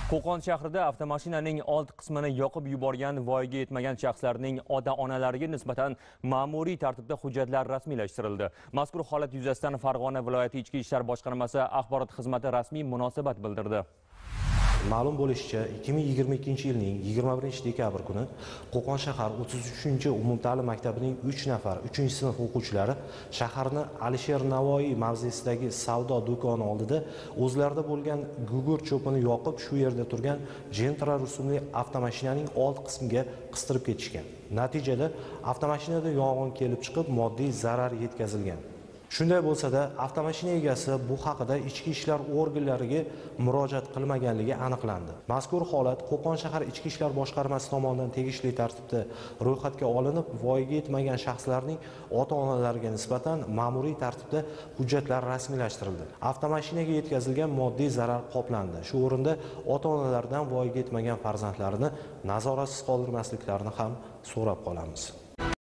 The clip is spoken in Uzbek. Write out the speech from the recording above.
Qo'qon shahrida avtomashinaning old qismini yoqib yuborgan voyaga yetmagan shaxslarning ota-onalariga nisbatan ma'muriy tartibda hujjatlar rasmiylashtirildi. Mazkur holat yuzasidan Farg'ona viloyati Ichki ishlar boshqarmasi axborot xizmati rasmiy munosabat bildirdi. Ma'lum bo'lishicha, 2022-yilning 21-dekabr kuni Qo'qon shahar 33-umumta'lim maktabining 3 nafar 3-sinf o'quvchilari shaharni Alisher Navoiy mavzesidagi savdo do'koni oldida o'zlarida bo'lgan gugurt cho'pini yoqib, shu yerda turgan Gentra rusumli avtomashinaning old qismiga qistirib ketishgan. Natijada avtomashinada yong'in kelib chiqib, moddiy zarar yetkazilgan. Shunday bo'lsa-da, avtomashina egasi bu haqida ichki ishlar organlariga murojaat qilmaganligi aniqlandi. Mazkur holat Qo'qon shahar ichki ishlar boshqarmasi tomonidan tegishli tartibda ro'yxatga olinib, voyaga yetmagan shaxslarning ota-onalariga nisbatan ma'muriy tartibda hujjatlar rasmiylashtirildi. Avtomashinaga yetkazilgan moddiy zarar qoplandi. Shu o'rinda ota-onalardan voyaga yetmagan farzandlarini nazoratsiz qoldirmasliklarini ham so'rab qolamiz.